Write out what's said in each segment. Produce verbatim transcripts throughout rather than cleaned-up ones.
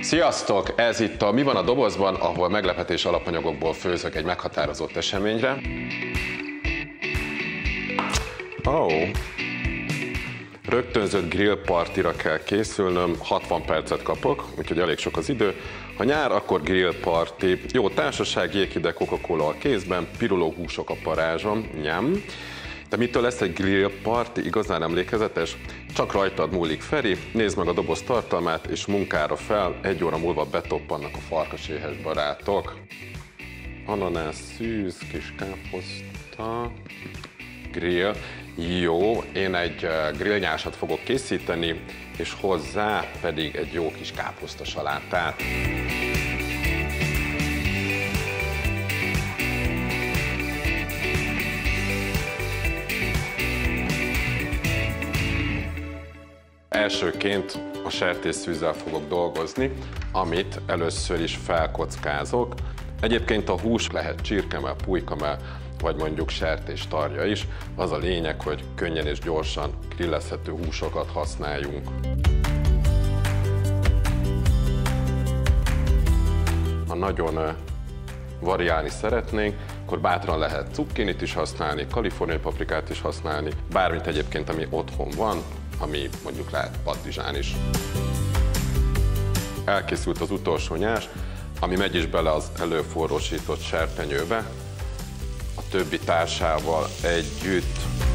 Sziasztok! Ez itt a Mi van a dobozban, ahol meglepetés alapanyagokból főzök egy meghatározott eseményre. Oh. Rögtönzött grillpartira kell készülnöm, hatvan percet kapok, úgyhogy elég sok az idő. Ha nyár, akkor grillparti. Jó társaság, jéghideg Coca-Cola a kézben, piruló húsok a parázsom, nyám. De mitől lesz egy grillparti igazán emlékezetes? Csak rajtad múlik, Feri, nézd meg a doboz tartalmát, és munkára fel, egy óra múlva betoppannak a farkaséhes barátok. Ananász, szűz, kis káposzta, grill. Jó, én egy grillnyásat fogok készíteni, és hozzá pedig egy jó kis káposzta salátát. Elsőként a sertésszűzzel fogok dolgozni, amit először is felkockázok. Egyébként a hús lehet csirkemell, pulykemell, vagy mondjuk sertés tarja is. Az a lényeg, hogy könnyen és gyorsan grillezhető húsokat használjunk. Ha nagyon variálni szeretnénk, akkor bátran lehet cukkinit is használni, kaliforniai paprikát is használni, bármit egyébként, ami otthon van, ami mondjuk lehet paddizsán is. Elkészült az utolsó nyás, ami megy is bele az előforrósított serpenyőbe, a többi társával együtt.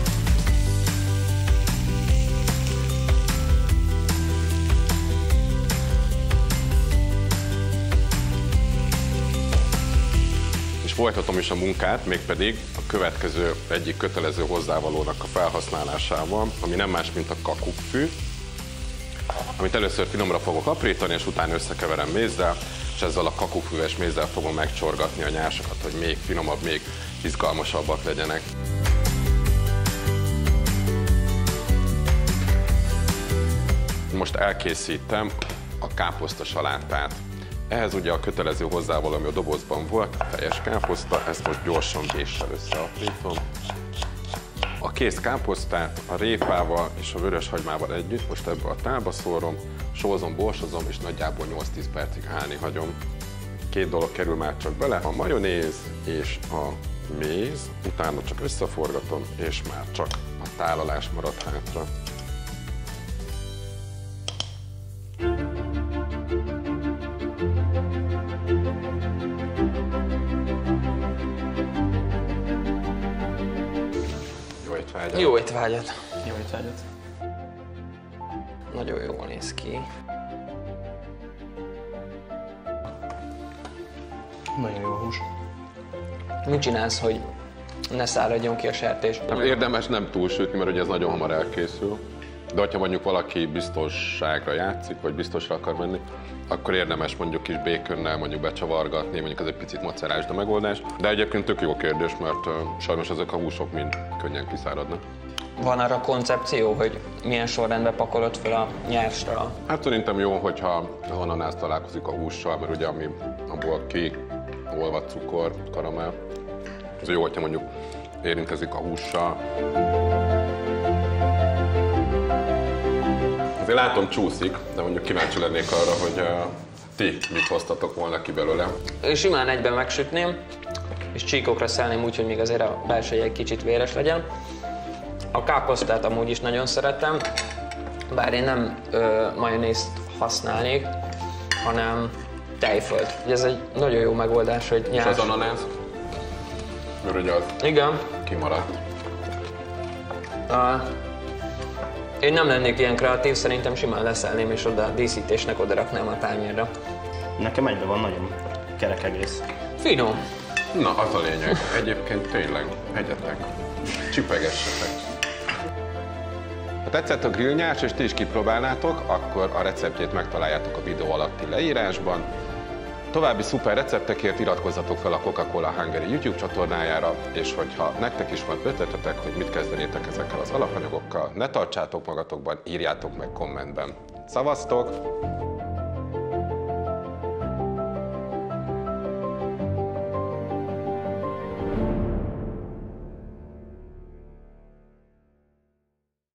És folytatom is a munkát, mégpedig a következő egyik kötelező hozzávalónak a felhasználásával, ami nem más, mint a kakukkfű, amit először finomra fogok aprítani, és utána összekeverem mézzel, és ezzel a kakukkfűves mézzel fogom megcsorgatni a nyásokat, hogy még finomabb, még izgalmasabbak legyenek. Most elkészítem a káposzta salátát. Ehhez ugye a kötelező hozzávaló, ami a dobozban volt, a teljes káposzta, ezt most gyorsan géssel összeaprítom. A kész káposztát a répával és a vöröshagymával együtt most ebbe a tálba szórom, sózom, borsozom, és nagyjából nyolc-tíz percig állni hagyom. Két dolog kerül már csak bele, a majonéz és a méz, utána csak összeforgatom, és már csak a tálalás marad hátra. Jó étvágyat! Jó étvágyat! Jó étvágyat! Nagyon jól néz ki. Nagyon jó hús. Mit csinálsz, hogy ne száradjon ki a sertés? Érdemes nem túlsütni, mert ugye ez nagyon hamar elkészül. De ha mondjuk valaki biztonságra játszik, vagy biztosra akar menni, akkor érdemes mondjuk kis békönnel mondjuk becsavargatni, mondjuk ez egy picit macerás a megoldás. De egyébként tök jó kérdés, mert uh, sajnos ezek a húsok mind könnyen kiszáradnak. Van arra koncepció, hogy milyen sorrendben pakolod fel a nyársra? Hát szerintem jó, hogyha az ananász találkozik a hússal, mert ugye ami abból ki olvad cukor, karamell. Ez jó, hogyha mondjuk érintkezik a hússal. Azért látom csúszik, de mondjuk kíváncsi lennék arra, hogy uh, ti mit hoztatok volna ki belőle. Simán egyben megsütném, és csíkokra szelném úgy, hogy még azért a belseje egy kicsit véres legyen. A káposztát amúgy is nagyon szeretem, bár én nem ö, majonézt használnék, hanem tejfölt. Ez egy nagyon jó megoldás, hogy nyárs. És az ananász? Mert ugye az Igen. kimaradt. Uh, én nem lennék ilyen kreatív, szerintem simán leszelném, és oda a díszítésnek oda raknám a tányérra. Nekem egyben van nagyon kerek egész. Finom. Na, az a lényeg. Egyébként tényleg, egyetek. Csipegessetek. Ha tetszett a grillnyás, és ti is kipróbálnátok, akkor a receptjét megtaláljátok a videó alatti leírásban. További szuper receptekért iratkozzatok fel a Coca-Cola Hungary YouTube csatornájára, és hogyha nektek is van ötletetek, hogy mit kezdenétek ezekkel az alapanyagokkal, ne tartsátok magatokban, írjátok meg kommentben. Szavaztok!